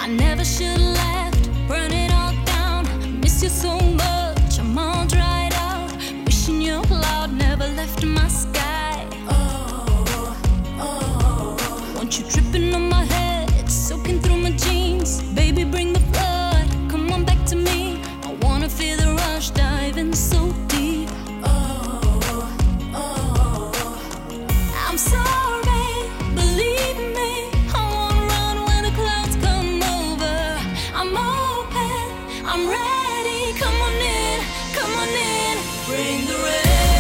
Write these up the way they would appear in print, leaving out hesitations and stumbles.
I never should have left, burn it all down. Miss you so much, I'm all dried out. Wishing your cloud never left my sky. Want you dripping on my head, soaking through my jeans. Baby, bring the flood, come on back to me. I wanna feel the rush, diving so deep. I'm sorry, believe me. I wanna run when the clouds come over. I'm open, I'm ready. Come on in, bring the rain.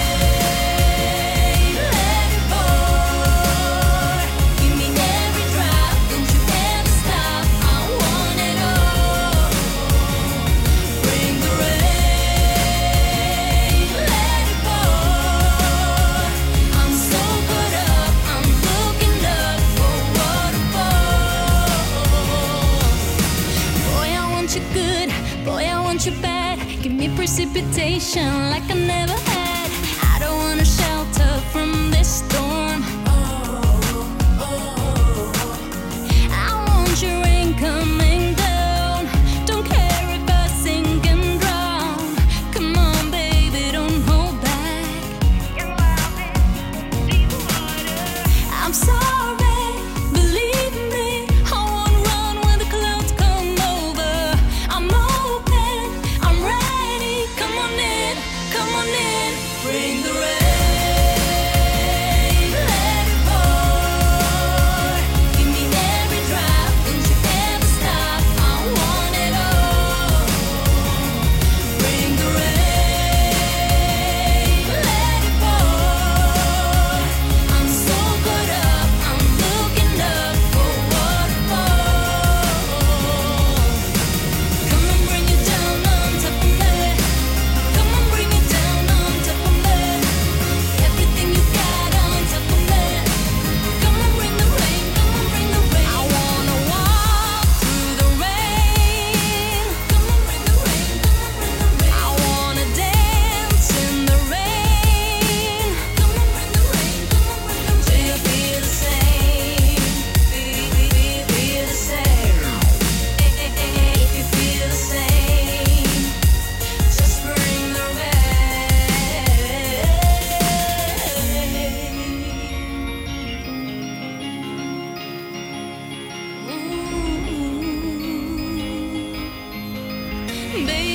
You bad, give me precipitation like I never had. I don't wanna shelter from this storm. I want your rain coming down. Don't care if I sink and drown. Come on, baby, don't hold back. I'm sorry, believe me. I wanna run when the clouds come over. I'm open, I'm ready. Come on in, bring the rain. Let it pour. Give me every drop. Don't you ever stop. I want it all. Bring the rain. Let it pour. I'm so caught up. I'm looking up for waterfall. Come and bring it down on top of me. Come on, bring it down on top of me. Everything you got on top of me. Come on, bring the rain. I wanna walk through the rain. Come on, bring the rain. I wanna dance in the rain. Come on, bring the rain. Do you feel the same? Feel the same. If you feel the same, just bring the rain. Baby,